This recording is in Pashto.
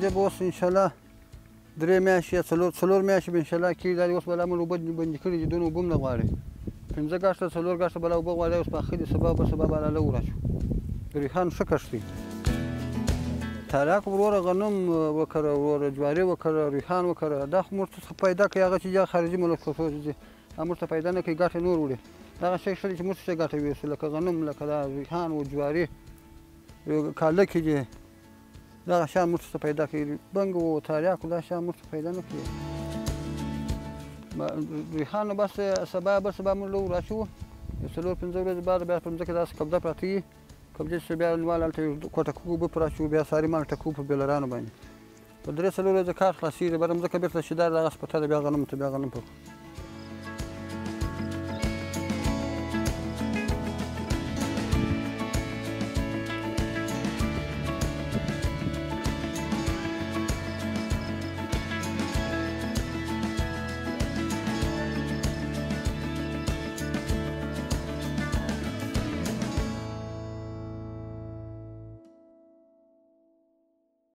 دې به اوس انشاءالله 3 میاشتې یا 4 میاشتې به انشاءالله کېږي. دا اوس به لا موږ اوبه بندي کړي دي، دونه اوبه هم نه غواړي. 5 ګاښه 4 ګاښه به لا اوبه غواړي. اوس پاخه دي، سبا به لا وراشو. د ریحانو ښه کښت دی. تاریاک وروره غنم وکره، وروره جواري وکره، ریحان وکره. دا خو موږ ته پیدا کوي هغه چې خارجي ملکونو ته ځي، هغه موږ ته پیدا نه کوي، ګټه نور وړي. دغه شی ښه دی چې موږ ته ګټه ویوسي، لکه غنم، لکه دا ریحان و جواري، کالکې دي، دغه شیان موږ ته پیدا کوي. بنګ و تاریاک دا شیان موږ ته پیدا نه کوي. ریحان نو بس سبا موږ له وراشو، 4-5 ورځې بعد بیا په ځمکه داسې قبضه پراته وي. قبضې چې بیا نوال هلته کوټه کوو، اوبه پرې اچوو، بیا ساري مال ټکوو په بیلرانو باندې. په 3-4 ورځې کار خلاصېږي. بیا ځمکه بېرته شیدار دغسې پټه ده، بیا غنمو ته بیا غنم پکو.